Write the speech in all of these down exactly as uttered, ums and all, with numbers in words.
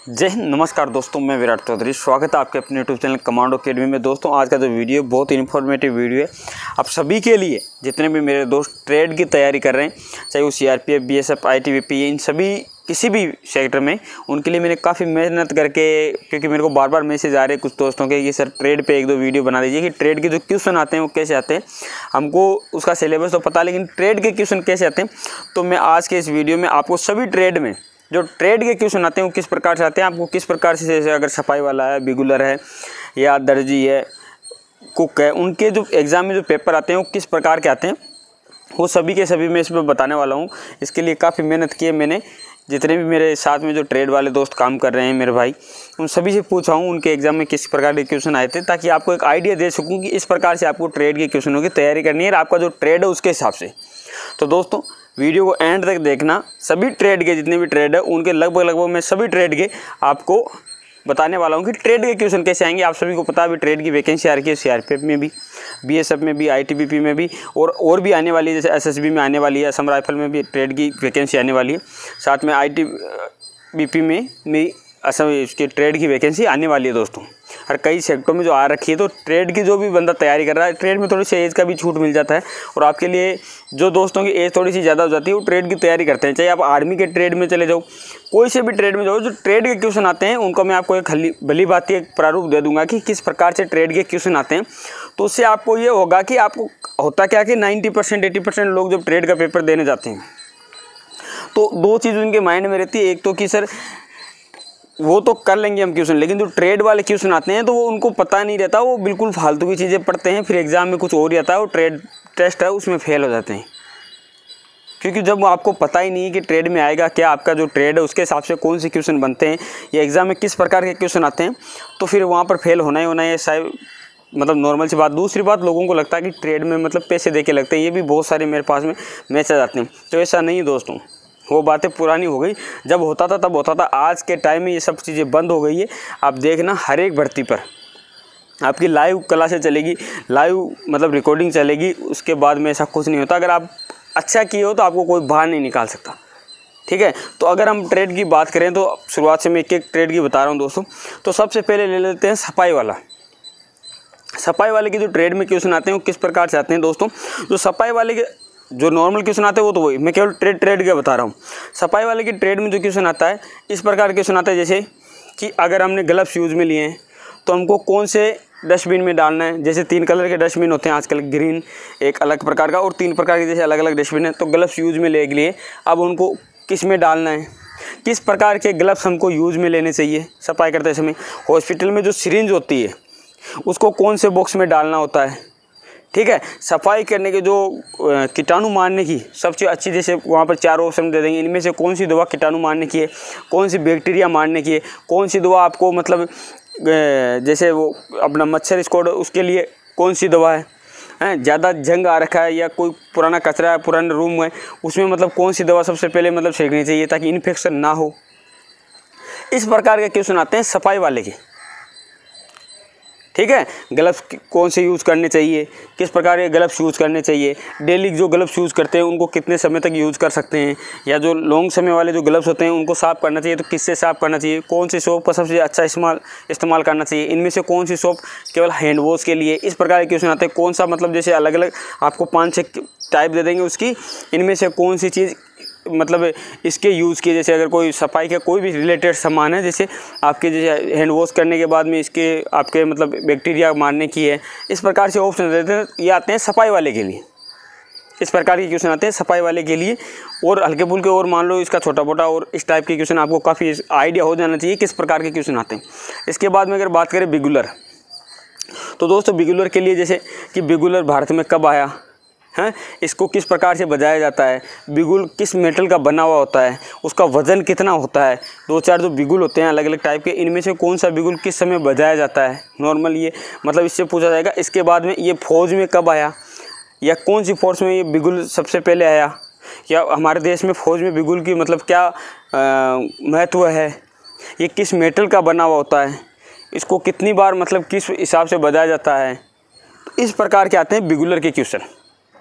जय हिंद, नमस्कार दोस्तों, मैं विराट चौधरी। स्वागत है आपके अपने यूट्यूब चैनल कमांडो अकेडमी में। दोस्तों, आज का जो वीडियो बहुत इन्फॉर्मेटिव वीडियो है आप सभी के लिए, जितने भी मेरे दोस्त ट्रेड की तैयारी कर रहे हैं, चाहे वो सीआरपीएफ, बीएसएफ, आईटीबीपी, इन सभी किसी भी सेक्टर में, उनके लिए मैंने काफ़ी मेहनत करके, क्योंकि मेरे को बार बार मैसेज आ रहे हैं कुछ दोस्तों के कि सर ट्रेड पे एक दो वीडियो बना दीजिए कि ट्रेड के जो क्वेश्चन आते हैं वो कैसे आते हैं। हमको उसका सिलेबस तो पता, लेकिन ट्रेड के क्वेश्चन कैसे आते हैं। तो मैं आज के इस वीडियो में आपको सभी ट्रेड में जो ट्रेड के क्वेश्चन आते हैं वो किस प्रकार से आते हैं, आपको किस प्रकार से, जैसे अगर सफाई वाला है, बिगुलर है या दर्जी है, कुक है, उनके जो एग्ज़ाम में जो पेपर आते हैं वो किस प्रकार के आते हैं, वो सभी के सभी मैं इसमें बताने वाला हूँ। इसके लिए काफ़ी मेहनत की है मैंने। जितने भी मेरे साथ में जो ट्रेड वाले दोस्त काम कर रहे हैं मेरे भाई, उन सभी से पूछा हूँ उनके एग्ज़ाम में किस प्रकार के क्वेश्चन आए थे, ताकि आपको एक आइडिया दे सकूँ कि इस प्रकार से आपको ट्रेड के क्वेश्चनों की तैयारी करनी है और आपका जो ट्रेड है उसके हिसाब से। तो दोस्तों, वीडियो को एंड तक देखना। सभी ट्रेड के जितने भी ट्रेड है उनके लगभग लगभग मैं सभी ट्रेड के आपको बताने वाला हूँ कि ट्रेड के क्वेश्चन कैसे आएंगे। आप सभी को पता है अभी ट्रेड की वैकेंसी आ रही है सीआरपीएफ में भी, बीएसएफ में भी, आईटीबीपी में भी, और और भी आने वाली है, जैसे एसएसबी में आने वाली है, असम राइफल में भी ट्रेड की वैकेंसी आने वाली है, साथ में आईटीबीपी में भी असम इसकी ट्रेड की वैकेंसी आने वाली है दोस्तों। और कई सेक्टरों में जो आ रखी है, तो ट्रेड की जो भी बंदा तैयारी कर रहा है, ट्रेड में थोड़ी सी एज का भी छूट मिल जाता है। और आपके लिए जो दोस्तों की एज थोड़ी सी ज़्यादा हो जाती है वो ट्रेड की तैयारी करते हैं, चाहे आप आर्मी के ट्रेड में चले जाओ, कोई से भी ट्रेड में जाओ, जो ट्रेड के क्वेश्चन आते हैं उनको मैं आपको एक हली भली बात एक प्रारूप दे दूंगा कि किस प्रकार से ट्रेड के क्वेश्चन आते हैं। तो उससे आपको ये होगा कि आपको होता क्या कि नाइन्टी परसेंट एटी परसेंट लोग जब ट्रेड का पेपर देने जाते हैं तो दो चीज़ उनके माइंड में रहती है। एक तो कि सर वो तो कर लेंगे हम क्वेश्चन, लेकिन जो ट्रेड वाले क्वेश्चन आते हैं तो वो उनको पता नहीं रहता, वो बिल्कुल फालतू की चीज़ें पढ़ते हैं, फिर एग्ज़ाम में कुछ और ही आता है, वो ट्रेड टेस्ट है उसमें फेल हो जाते हैं। क्योंकि जब आपको पता ही नहीं कि ट्रेड में आएगा क्या, आपका जो ट्रेड है उसके हिसाब से कौन से क्वेश्चन बनते हैं या एग्ज़ाम में किस प्रकार के क्वेश्चन आते हैं, तो फिर वहाँ पर फेल होना ही होना है, शायद मतलब नॉर्मल सी बात। दूसरी बात, लोगों को लगता है कि ट्रेड में मतलब पैसे दे के लगते हैं, ये भी बहुत सारे मेरे पास में मैसेज आते हैं। तो ऐसा नहीं है दोस्तों, वो बातें पुरानी हो गई। जब होता था तब होता था, आज के टाइम में ये सब चीज़ें बंद हो गई है। आप देखना हर एक भर्ती पर आपकी लाइव क्लासेस चलेगी, लाइव मतलब रिकॉर्डिंग चलेगी, उसके बाद में ऐसा कुछ नहीं होता। अगर आप अच्छा किए हो तो आपको कोई बाहर नहीं निकाल सकता, ठीक है। तो अगर हम ट्रेड की बात करें तो शुरुआत से मैं एक एक ट्रेड की बता रहा हूँ दोस्तों। तो सबसे पहले ले लेते हैं सफाई वाला। सफाई वाले के जो ट्रेड में क्वेश्चन आते हैं वो किस प्रकार से आते हैं दोस्तों। जो सफाई वाले के जो नॉर्मल क्वेश्चन आते हैं वो तो वही, मैं केवल ट्रेड ट्रेड का बता रहा हूँ। सफाई वाले की ट्रेड में जो क्वेश्चन आता है, इस प्रकार के क्वेश्चन आता है, जैसे कि अगर हमने ग्लव्स यूज़ में लिए हैं तो हमको कौन से डस्टबिन में डालना है। जैसे तीन कलर के डस्टबिन होते हैं आजकल, ग्रीन एक अलग प्रकार का और तीन प्रकार के जैसे अलग अलग डस्टबिन है। तो ग्लव्स यूज़ में ले के लिए अब उनको किस में डालना है, किस प्रकार के ग्लव्स हमको यूज़ में लेने चाहिए सफाई करते समय। हॉस्पिटल में जो सिरिंज होती है उसको कौन से बॉक्स में डालना होता है, ठीक है। सफाई करने के जो कीटाणु मारने की सबसे अच्छी, जैसे वहाँ पर चार ऑप्शन दे देंगे, इनमें से कौन सी दवा कीटाणु मारने की है, कौन सी बैक्टीरिया मारने की है, कौन सी दवा आपको मतलब जैसे वो अपना मच्छर स्क्वाड उसके लिए कौन सी दवा है, हैं ज़्यादा जंग आ रखा है या कोई पुराना कचरा है, पुराना रूम है, उसमें मतलब कौन सी दवा सबसे पहले मतलब छिड़कनी चाहिए ताकि इन्फेक्शन ना हो। इस प्रकार के क्वेश्चन आते हैं सफाई वाले के, ठीक है। ग्लव्स कौन से यूज़ करने चाहिए, किस प्रकार के ग्लव्स यूज़ करने चाहिए, डेली जो ग्लव्स यूज़ करते हैं उनको कितने समय तक यूज़ कर सकते हैं, या जो लॉन्ग समय वाले जो ग्लव्स होते हैं उनको साफ़ करना चाहिए तो किससे साफ़ करना चाहिए, कौन सी सोप का सबसे अच्छा इस्तेमाल इस्तेमाल करना चाहिए, इनमें से कौन सी सोप केवल हैंड वॉश के लिए। इस प्रकार के क्वेश्चन आते हैं। कौन सा मतलब जैसे अलग अलग आपको पाँच छः टाइप दे देंगे उसकी, इनमें से कौन सी चीज़ मतलब इसके यूज़ की, जैसे अगर कोई सफाई का कोई भी रिलेटेड सामान है, जैसे आपके जैसे हैंड वॉश करने के बाद में इसके आपके मतलब बैक्टीरिया मारने की है, इस प्रकार से ऑप्शन देते हैं। ये आते हैं सफाई वाले के लिए, इस प्रकार के क्वेश्चन आते हैं सफाई वाले के लिए। और हल्के फुल्के और मान लो इसका छोटा मोटा और इस टाइप के क्वेश्चन आपको काफ़ी आइडिया हो जाना चाहिए किस प्रकार के क्वेश्चन आते हैं। इसके बाद में अगर बात करें बिगुलर, तो दोस्तों बिगुलर के लिए जैसे कि बिगुलर भारत में कब आया हैं, इसको किस प्रकार से बजाया जाता है, बिगुल किस मेटल का बना हुआ होता है, उसका वज़न कितना होता है, दो चार जो बिगुल होते हैं अलग अलग टाइप के, इनमें से कौन सा बिगुल किस समय बजाया जाता है, नॉर्मल ये मतलब इससे पूछा जाएगा। इसके बाद में ये फौज में कब आया, या कौन सी फोर्स में ये बिगुल सबसे पहले आया, या हमारे देश में फ़ौज में बिगुल की मतलब क्या महत्व है, ये किस मेटल का बना हुआ होता है, इसको कितनी बार मतलब किस हिसाब से बजाया जाता है। तो इस प्रकार के आते हैं बिगुलर के क्वेश्चन,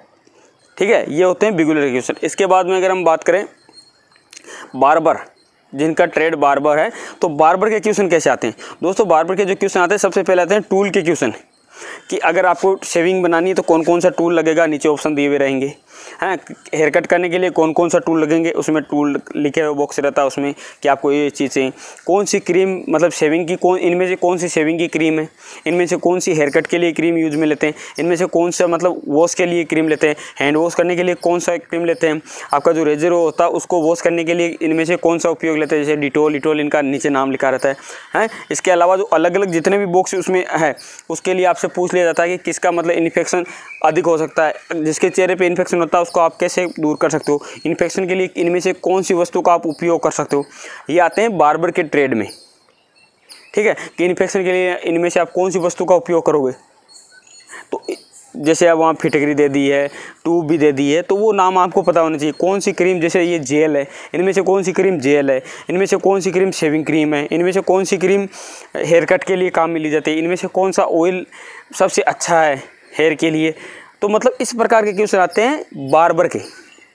ठीक है। ये होते हैं बिगुलर के क्वेश्चन। इसके बाद में अगर हम बात करें बार्बर, जिनका ट्रेड बार्बर है, तो बार्बर के क्वेश्चन कैसे आते हैं दोस्तों। बार्बर के जो क्वेश्चन आते हैं सबसे पहले आते हैं टूल के क्वेश्चन, कि अगर आपको शेविंग बनानी है तो कौन कौन सा टूल लगेगा, नीचे ऑप्शन दिए हुए रहेंगे हैं। हेयर कट करने के लिए कौन कौन सा टूल लगेंगे, उसमें टूल लिखे हुए बॉक्स रहता है उसमें कि आपको ये चीज़ें, कौन सी क्रीम मतलब शेविंग की, कौन इनमें से कौन सी शेविंग की क्रीम है, इनमें से कौन सी हेयर कट के लिए क्रीम यूज में लेते हैं, इनमें से कौन सा मतलब वॉश के लिए क्रीम लेते हैं, हैंड वॉश करने के लिए कौन सा क्रीम लेते हैं, आपका जो रेजर होता है उसको वॉश करने के लिए इनमें से कौन सा उपयोग लेते हैं, जैसे डिटोल डिटोल इनका नीचे नाम लिखा रहता है हैं। इसके अलावा जो अलग अलग जितने भी बॉक्स उसमें है उसके लिए आपसे पूछ लिया जाता है कि किसका मतलब इन्फेक्शन अधिक हो सकता है, जिसके चेहरे पे इन्फेक्शन होता है उसको आप कैसे दूर कर सकते हो, इन्फेक्शन के लिए इनमें से कौन सी वस्तु का आप उपयोग कर सकते हो। ये आते हैं बार्बर के ट्रेड में, ठीक है, कि इन्फेक्शन के लिए इनमें से आप कौन सी वस्तु का उपयोग करोगे। तो जैसे अब वहाँ फिटकरी दे दी है, ट्यूब भी दे दी है, तो वो नाम आपको पता होना चाहिए। कौन सी क्रीम, जैसे ये जेल है, इनमें से कौन सी क्रीम जेल है, इनमें से कौन सी क्रीम शेविंग क्रीम है, इनमें से कौन सी क्रीम हेयर कट के लिए काम में ली जाती है, इनमें से कौन सा ऑयल सबसे अच्छा है हेयर के लिए। तो मतलब इस प्रकार के क्वेश्चन आते हैं बार्बर के,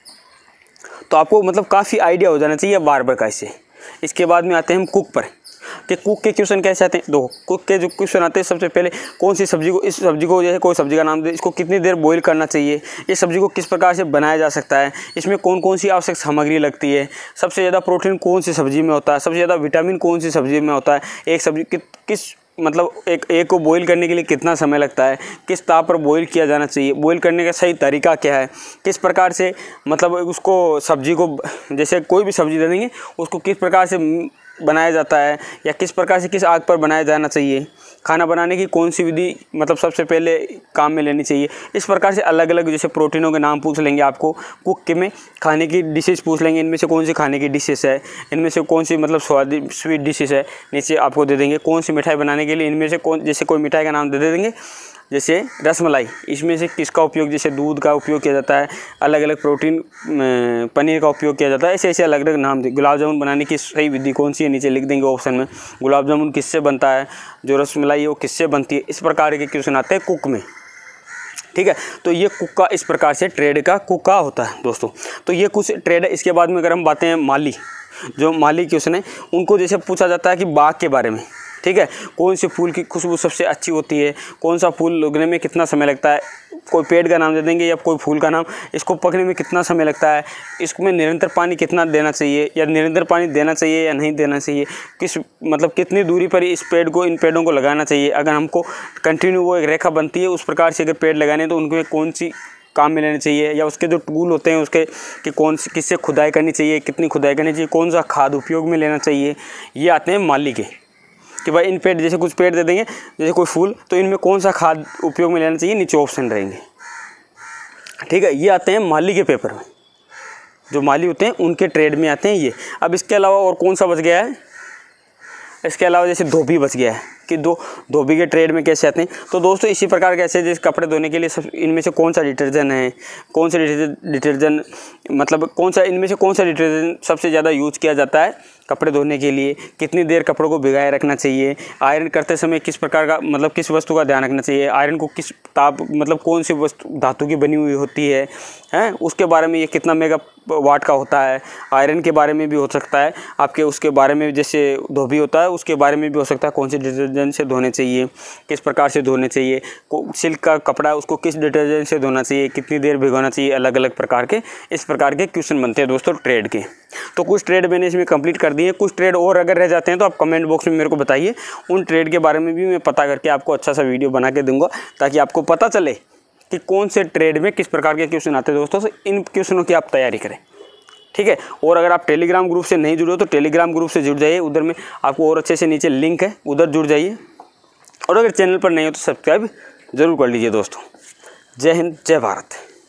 तो आपको मतलब काफ़ी आइडिया हो जाना चाहिए बार्बर का इससे। इसके बाद में आते हैं हम कुक पर, कि कुक के क्वेश्चन कैसे आते हैं। दो कुक के जो क्वेश्चन आते हैं सबसे पहले कौन सी सब्जी को, इस सब्जी को जैसे कोई सब्जी का नाम दे, इसको कितनी देर बॉईल करना चाहिए, इस सब्जी को किस प्रकार से बनाया जा सकता है, इसमें कौन कौन सी आवश्यक सामग्री लगती है, सबसे ज़्यादा प्रोटीन कौन सी सब्जी में होता है, सबसे ज़्यादा विटामिन कौन सी सब्जी में होता है, एक सब्जी कि, किस मतलब एक एक को बॉईल करने के लिए कितना समय लगता है, किस ताप पर बॉईल किया जाना चाहिए, बॉईल करने का सही तरीका क्या है, किस प्रकार से मतलब उसको सब्जी को, जैसे कोई भी सब्जी दे देंगे उसको किस प्रकार से बनाया जाता है, या किस प्रकार से किस आग पर बनाया जाना चाहिए, खाना बनाने की कौन सी विधि मतलब सबसे पहले काम में लेनी चाहिए। इस प्रकार से अलग अलग जैसे प्रोटीनों के नाम पूछ लेंगे आपको कुक के में, खाने की डिशेस पूछ लेंगे, इनमें से कौन सी खाने की डिशेस है, इनमें से कौन सी मतलब स्वादिष्ट स्वीट डिशेस है, नीचे आपको दे देंगे कौन सी मिठाई बनाने के लिए, इनमें से कौन, जैसे कोई मिठाई का नाम दे दे देंगे, जैसे रसमलाई, इसमें से किसका उपयोग, जैसे दूध का उपयोग किया जाता है, अलग अलग प्रोटीन पनीर का उपयोग किया जाता है, ऐसे ऐसे अलग अलग नाम दे। गुलाब जामुन बनाने की सही विधि कौन सी है, नीचे लिख देंगे ऑप्शन में, गुलाब जामुन किससे बनता है, जो रसमलाई है वो किससे बनती है। इस प्रकार के क्वेश्चन आते हैं कुक में, ठीक है। तो ये कुक का इस प्रकार से ट्रेड का कुक का होता है दोस्तों। तो ये कुछ ट्रेड है। इसके बाद में अगर हम बातें हैं माली, जो माली क्वेश्चन है उनको जैसे पूछा जाता है कि बाग के बारे में, ठीक है, कौन से फूल की खुशबू सबसे अच्छी होती है, कौन सा फूल उगने में कितना समय लगता है, कोई पेड़ का नाम दे देंगे या कोई फूल का नाम, इसको पकने में कितना समय लगता है, इसमें निरंतर पानी कितना देना चाहिए, या निरंतर पानी देना चाहिए या नहीं देना चाहिए, किस मतलब कितनी दूरी पर इस पेड़ को इन पेड़ों को लगाना चाहिए, अगर हमको कंटिन्यू वो एक रेखा बनती है उस प्रकार से अगर पेड़ लगाने तो उनमें कौन सी काम में लेनी चाहिए, या उसके जो टूल होते हैं उसके कि कौन सी किससे खुदाई करनी चाहिए, कितनी खुदाई करनी चाहिए, कौन सा खाद उपयोग में लेना चाहिए। ये आते हैं माली के, कि भाई इन पेड़ जैसे कुछ पेड़ दे देंगे जैसे कोई फूल, तो इनमें कौन सा खाद उपयोग में लेना चाहिए, नीचे ऑप्शन रहेंगे, ठीक है। ये आते हैं माली के पेपर में, जो माली होते हैं उनके ट्रेड में आते हैं ये। अब इसके अलावा और कौन सा बच गया है, इसके अलावा जैसे धोबी बच गया है, कि दो धोबी के ट्रेड में कैसे आते हैं। तो दोस्तों इसी प्रकार कैसे जैसे कपड़े धोने के लिए सब इनमें से कौन सा डिटर्जेंट है, कौन सा डिटर्जेंट मतलब कौन सा इनमें से कौन सा डिटर्जेंट सबसे ज़्यादा यूज किया जाता है कपड़े धोने के लिए, कितनी देर कपड़ों को भिगाए रखना चाहिए, आयरन करते समय किस प्रकार का मतलब किस वस्तु का ध्यान रखना चाहिए, आयरन को किस ताप मतलब कौन सी वस्तु धातु की बनी हुई होती है हैं, उसके बारे में, ये कितना मेगा वाट का होता है, आयरन के बारे में भी हो सकता है आपके, उसके बारे में जैसे धोबी होता है उसके बारे में भी हो सकता है, कौन से डिटर्जेंट से धोने चाहिए, किस प्रकार से धोने चाहिए, सिल्क का कपड़ा उसको किस डिटर्जेंट से धोना चाहिए, कितनी देर भिगोना चाहिए, अलग अलग प्रकार के इस प्रकार के क्वेश्चन बनते हैं दोस्तों ट्रेड के। तो कुछ ट्रेड मैंने इसमें कंप्लीट कर दिए, कुछ ट्रेड और अगर रह जाते हैं तो आप कमेंट बॉक्स में मेरे को बताइए, उन ट्रेड के बारे में भी मैं पता करके आपको अच्छा सा वीडियो बना के दूंगा, ताकि आपको पता चले कि कौन से ट्रेड में किस प्रकार के क्वेश्चन आते हैं दोस्तों। तो इन क्वेश्चनों की आप तैयारी करें, ठीक है। और अगर आप टेलीग्राम ग्रुप से नहीं जुड़े हो तो टेलीग्राम ग्रुप से जुड़ जाइए, उधर में आपको और अच्छे से नीचे लिंक है, उधर जुड़ जाइए। और अगर चैनल पर नहीं हो तो सब्सक्राइब जरूर कर लीजिए दोस्तों। जय हिंद, जय भारत।